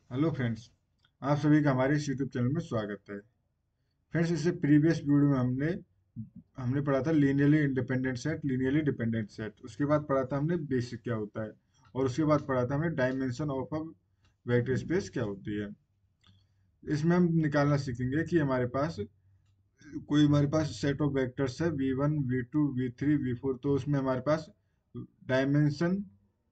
Hello friends. आप सभी का हमारे इस यूट्यूब चैनल में स्वागत है। फ्रेंड्स, इससे प्रीवियस वीडियो में हमने हमने पढ़ा था linearly independent set, linearly dependent set. उसके बाद पढ़ा था हमने बेसिक क्या होता है, और उसके बाद पढ़ा था हमने dimension of a vector space क्या होती है। इसमें हम निकालना सीखेंगे कि हमारे पास सेट ऑफ वेक्टर्स है v1 v2 v3 v4। तो उसमें हमारे पास डायमेंशन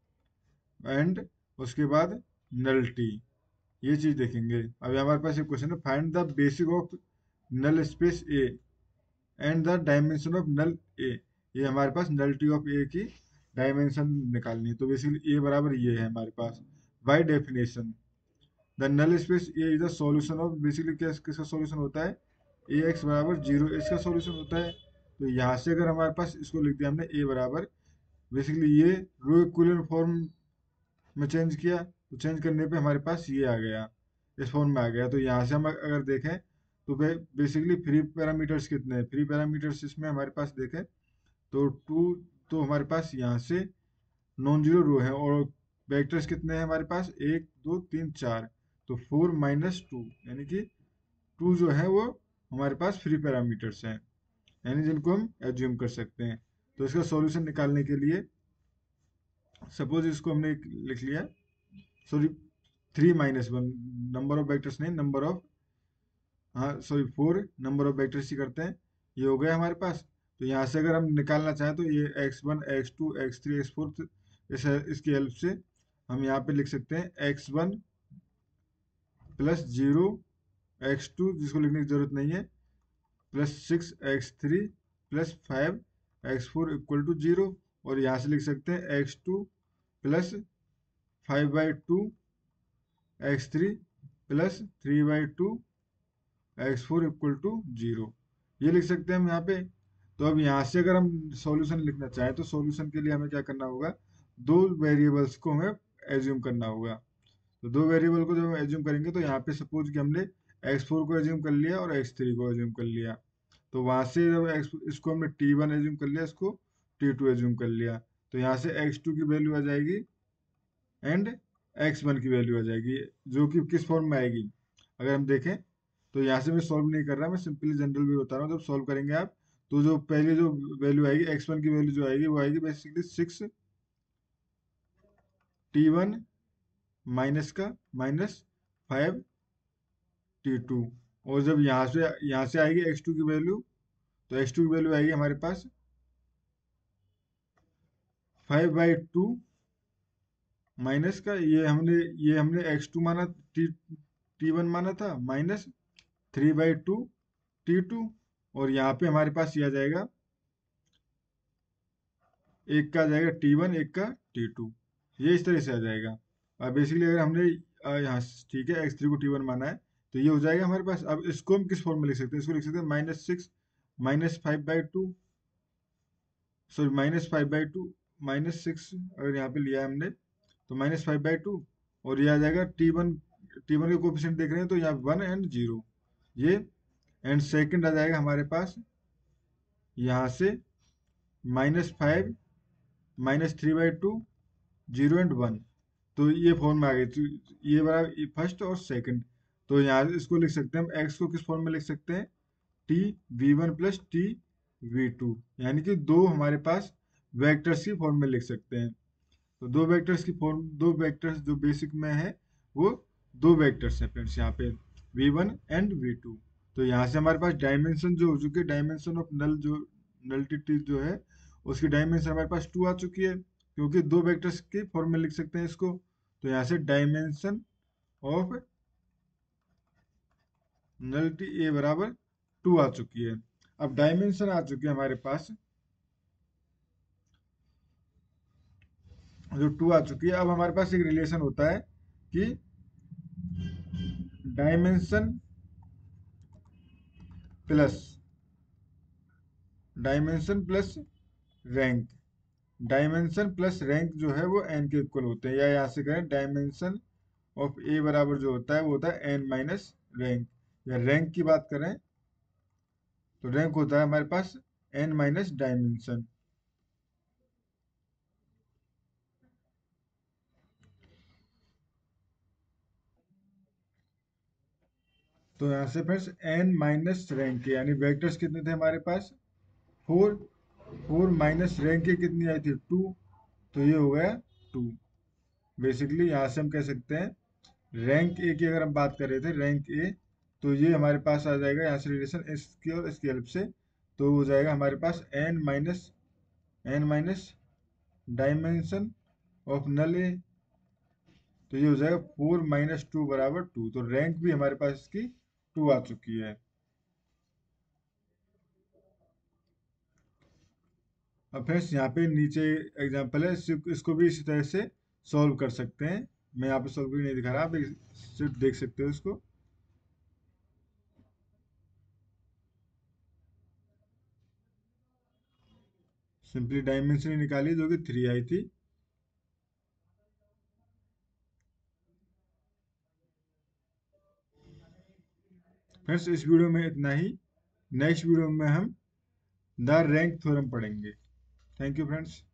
एंड उसके बाद नलिटी, ये चीज देखेंगे। अभी हमारे पास एक क्वेश्चन है, find the basic of null space A and the dimension of null A. ये हमारे पास नलिटी ऑफ ए की डायमेंशन निकालनी है। तो बेसिकली ए बराबर ये है हमारे पास। By definition the null space A is the solution of, basically क्या किसका सॉल्यूशन होता है, ए एक्स बराबर जीरो, इसका सॉल्यूशन होता है। तो यहाँ से अगर हमारे पास इसको लिख दिया हमने ए बराबर, बेसिकली ये रो इक्विवेलेंट फॉर्म में चेंज किया, तो चेंज करने पे हमारे पास ये आ गया, इस फॉर्म में आ गया। तो यहाँ से हम अगर देखें तो बेसिकली फ्री पैरामीटर्स कितने हैं, फ्री पैरामीटर्स इसमें हमारे पास देखें तो टू। तो हमारे पास यहाँ से नॉन जीरो रो है, और वेक्टर्स कितने हैं हमारे पास, एक दो तीन चार। तो फोर माइनस टू, यानी कि टू जो है वो हमारे पास फ्री पैरामीटर्स हैं, यानी जिनको हम एज्यूम कर सकते हैं। तो इसका सॉल्यूशन निकालने के लिए सपोज इसको हमने लिख लिया, sorry, three minus one, number of vectors नहीं, नंबर ऑफ, हाँ sorry, four number of vectors ही करते हैं। ये हो गया हमारे पास। तो यहाँ से अगर हम निकालना चाहें तो ये x1 x2 x3 x4, इसकी हेल्प से हम यहाँ पे लिख सकते हैं x1 प्लस जीरो, x2 जिसको लिखने की जरूरत नहीं है, plus six x3 plus five x4 equal to zero. और यहाँ से लिख सकते हैं x2 plus five by two x3 plus three by two x4 equal to zero, ये लिख सकते हैं हम यहाँ पे। तो अब यहाँ से अगर हम सॉल्यूशन लिखना चाहें तो सॉल्यूशन के लिए हमें क्या करना होगा, दो वेरिएबल्स को हमें एज्यूम करना होगा। तो दो वेरिएबल को जब हम एज्यूम करेंगे तो यहाँ पे सपोज कि हमने x4 को एज्यूम कर लिया और x3 को एज्यूम कर लिया। तो वहां से जब इसको हमने t1 एज्यूम कर लिया, इसको t2 एज्यूम कर लिया, तो यहाँ से x2 की वैल्यू आ जाएगी एंड x1 की वैल्यू आ जाएगी, जो कि किस फॉर्म में आएगी अगर हम देखें। तो यहाँ से मैं सॉल्व नहीं कर रहा, मैं सिंपली जनरल भी बता रहा हूँ। जब सॉल्व करेंगे आप, तो जो पहले जो वैल्यू आएगी x1 की वैल्यू जो आएगी वो आएगी बेसिकली सिक्स t1 माइनस का माइनस फाइव t2। और जब यहाँ से आएगी x2 की वैल्यू, तो x2 की वैल्यू आएगी हमारे पास फाइव बाई टू माइनस का, ये हमने x2 माना, t1 माना था, minus three by to t2। और यहाँ पे हमारे पास ये आ जाएगा, एक का आ जाएगा t1, एक का t2, ये इस तरह से आ जाएगा। अब बेसिकली अगर हमने यहाँ ठीक है x3 को t1 माना है, तो ये हो जाएगा हमारे पास। अब इसको हम किस फॉर्म में लिख सकते हैं, इसको लिख सकते हैं minus six minus five by two, sorry minus five by two minus six, अगर यहाँ पे लिया है हमने तो माइनस फाइव बाई टू। और ये आ जाएगा t1, t1 के कोफिशिएंट देख रहे हैं तो यहाँ वन एंड जीरो, ये। एंड सेकंड आ जाएगा हमारे पास यहाँ से minus five minus three by two, zero and one. तो ये फॉर्म में आ गई, तो ये बराबर फर्स्ट और सेकंड। तो यहाँ इसको लिख सकते हैं हम, एक्स को किस फॉर्म में लिख सकते हैं, T V one plus T V two, यानी कि दो हमारे पास वेक्टर्स की फॉर्म में लिख सकते हैं। तो दो वेक्टर्स जो बेसिक में है वो दो वेक्टर्स हैं फ्रेंड्स, यहाँ पे v1 एंड v2। तो यहाँ से हमारे पास डायमेंशन जो हो चुकी है, डायमेंशन ऑफ नल जो नल्टिटी जो है, उसकी डायमेंशन हमारे पास टू आ चुकी है, क्योंकि दो वेक्टर्स के फॉर्म में लिख सकते हैं इसको। तो यहाँ से डायमेंशन ऑफ नल्टी ए बराबर टू आ चुकी है। अब डायमेंशन आ चुकी है हमारे पास, जो टू आ चुकी है, अब हमारे पास एक रिलेशन होता है कि dimension plus dimension plus rank, dimension plus rank जो है वो एन के इक्वल होते हैं। या यहाँ से करें डायमेंशन ऑफ ए बराबर जो होता है वो होता है एन माइनस रैंक। या रैंक की बात करें तो रैंक होता है हमारे पास एन माइनस डायमेंशन। तो यहाँ से फ्रेंड्स n माइनस रैंक के यानी वेक्टर्स कितने थे हमारे पास 4, 4 माइनस रैंक के कितनी आई थी 2, तो ये हो गया 2। बेसिकली यहाँ से हम कह सकते हैं रैंक ए की अगर हम बात कर रहे थे रैंक ए, तो ये हमारे पास आ जाएगा यहाँ से रिलेशन एस की और इसकी हेल्प से, तो हो जाएगा हमारे पास n minus dimension of null A, तो ये हो जाएगा 4 माइनस 2 बराबर 2। तो रैंक भी हमारे पास इसकी 2 आ चुकी है। अब फ्रेंड्स यहाँ पे नीचे एग्जांपल है, इसको भी इसी तरह से सॉल्व कर सकते हैं। मैं यहाँ पे सॉल्व भी नहीं दिखा रहा, आप सिर्फ देख सकते हो इसको। सिंपली डायमेंशन निकाली जो कि 3 आई थी। फ्रेंड्स इस वीडियो में इतना ही। नेक्स्ट वीडियो में हम द रैंक थ्योरम पढ़ेंगे। Thank you friends.